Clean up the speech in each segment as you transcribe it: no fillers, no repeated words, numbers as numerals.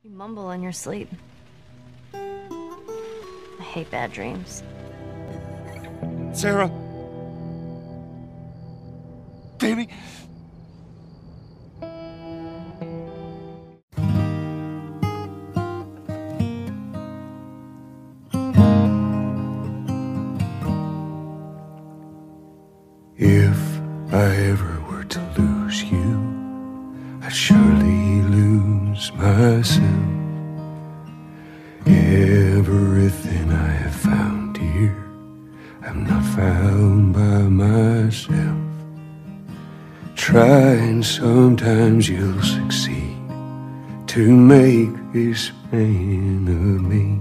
You mumble in your sleep. I hate bad dreams. Sarah. Baby. If I ever were to lose you, I'd surely lose myself. Everything I have found here, I'm not found by myself. Try and sometimes you'll succeed to make this man of me.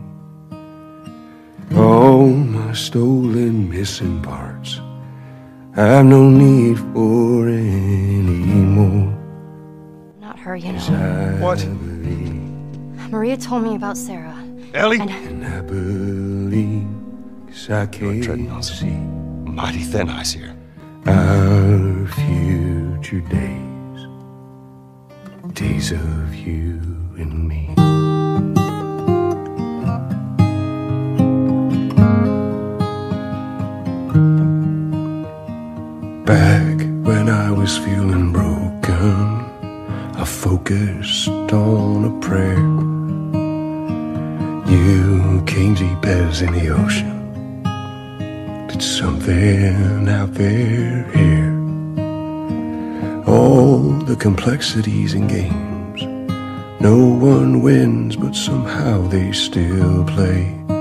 All my stolen missing parts I've no need for anymore. Not her, you know. What? Maria told me about Sarah. Ellie? And I believe, 'cause I can't see Mighty thin ice here. our future days, days of you and me. Back when I was feeling broken, I focused on a prayer. You came deep as in the ocean. Did something out there here. All the complexities and games, no one wins, but somehow they still play.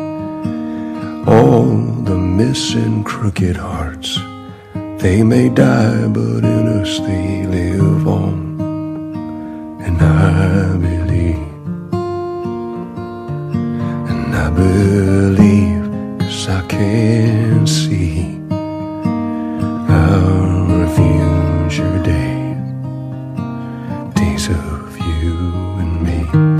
All the missing crooked hearts, they may die, but in us they live on. And I believe, and I believe, 'cause I can see our future days, days of you and me.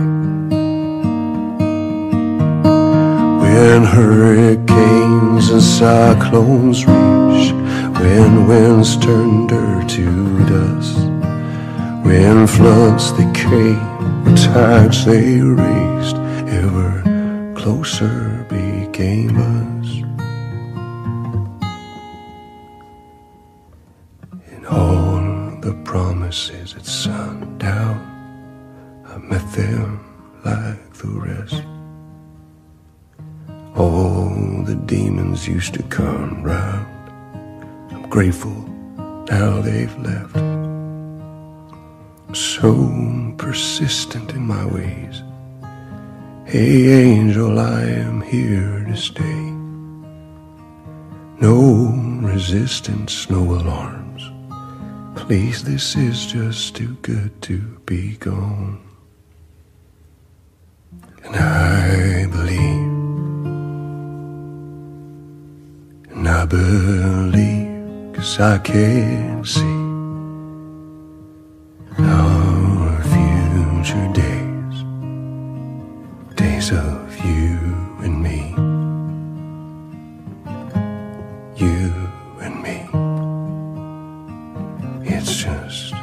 When hurricanes and cyclones reach, when winds turn dirt to dust, when floods they came, when tides they raised, ever closer became us. And all the promises at sundown, I met them like the rest. All the demons used to come round, grateful now they've left. So persistent in my ways. Hey angel, I am here to stay. No resistance, no alarms. Please, this is just too good to be gone. And I believe, and I believe, 'cause I can see our future days, days of you and me, you and me. It's just